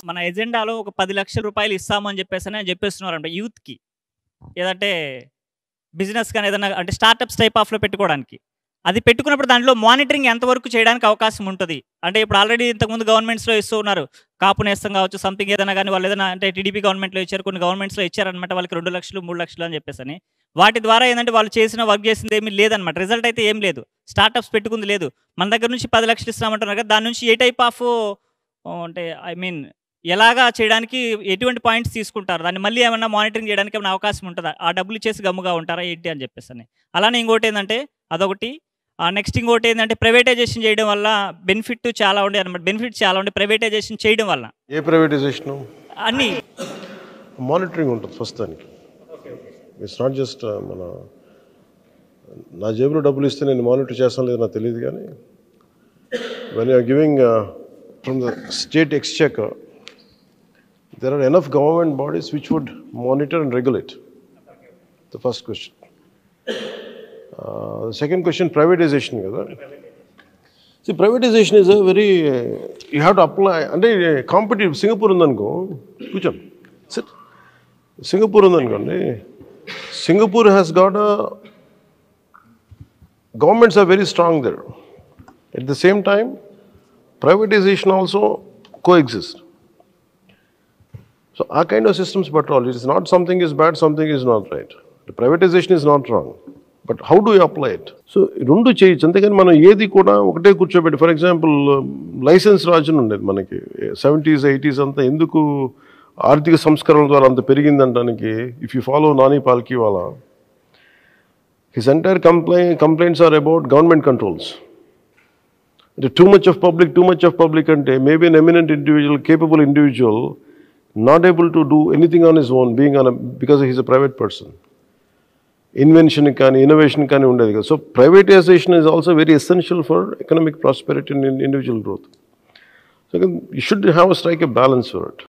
మన ఎజెండాలో ఒక 10,00,000 రూపాయలు ఇస్తాము అని చెప్పేస్తున్నారంట యూత్‌కి. ఏదంటే బిజినెస్ కానీ ఏదైనా అంటే స్టార్టప్స్ టైప్ ఆఫ్‌లో పెట్టుకోవడానికి. అది పెట్టుకున్నప్పుడు దాంట్లో మానిటరింగ్ ఎంతవరకు చేయడానికి అవకాశం ఉంటది? అంటే ఇప్పుడు ఆల్రెడీ ఇంతకుముందు గవర్నమెంట్స్‌లో ఇస్తూ ఉన్నారు. కాపు నేస్తం కావచ్చు, సంథింగ్ ఏదైనా గానీ వాళ్ళు ఏదైనా అంటే టీడీపీ గవర్నమెంట్‌లో ఇచ్చారు. కొన్ని గవర్నమెంట్స్‌లో ఇచ్చారనమాట. వాళ్ళకి 2,00,000, 3,00,000 అని చెప్పేసని. వాటి ద్వారా ఏందంటే వాళ్ళు చేసిన వర్క్ చేసింది ఏమీ లేదనమాట. రిజల్ట్ అయితే ఏం లేదు. స్టార్టప్స్ పెట్టుకుంది లేదు. మన దగ్గర నుంచి 10,00,000 ఇస్తామంటున్నారు కదా! దాని నుంచి ఏ టైప్ ఆఫ్ అంటే ఐ మీన్ ఎలాగా చేయడానికి ఎటువంటి పాయింట్స్ తీసుకుంటారు? దాన్ని మళ్ళీ ఏమన్నా మానిటరింగ్ చేయడానికి ఏమైనా అవకాశం ఉంటదా? ఆ డబ్బులు ఇచ్చేసి గమ్ముగా ఉంటారా ఏంటి అని చెప్పేసని. అలానే ఇంకోటేందంటే అదొకటి. నెక్స్ట్ ఇంకోటేందంటే ప్రైవేటైజేషన్ చేయడం వల్ల బెనిఫిట్ చాలా ఉండేయనమాట. బెనిఫిట్స్ చాలా ఉండే ప్రైవేటైజేషన్ చేయడం వల్ల. ఏ ప్రైవేటైజేషను? అన్నీ. మానిటరింగ్ ఉంటుంది ఫస్ట్ దానికి. ఇట్స్ నాట్ జస్ట్ నా జేబులో డబ్బులు ఇస్తే నేను మానిటర్ చేస్తాను లేదు నాకు తెలియదు కానీ when you're giving from the state exchequer there are enough government bodies which would monitor and regulate. The first question. The second question, privatization. See, privatization is a very, you have to apply, and competitive, Singapore undanko, kucham, sit. Singapore undanko, Singapore has got a, governments are very strong there. At the same time, privatization also coexist. So our kind of systems patrol, it is not something is bad, something is not right. The privatization is not wrong. But how do you apply it? So, రెండు చేయొచ్చు అంతేగాని మనం ఏది కూడా ఒకటే కూర్చోబెట్టి for example licence రాజును ఉండేది మనకి 70s, 80s అంతా ఎందుకు ఆర్థిక సంస్కరణల ద్వారా అంత పెరిగిందంటానికి if you follow Nani Palkhivala his entire complaints are about government controls. అంటే టూ మచ్ ఆఫ్ పబ్లిక్ అంటే maybe an eminent individual, capable individual not able to do anything on his own because he's a private person. Invention kani, innovation kani undedi kada. So privatization is also very essential for economic prosperity and individual growth. So you should strike a balance for it.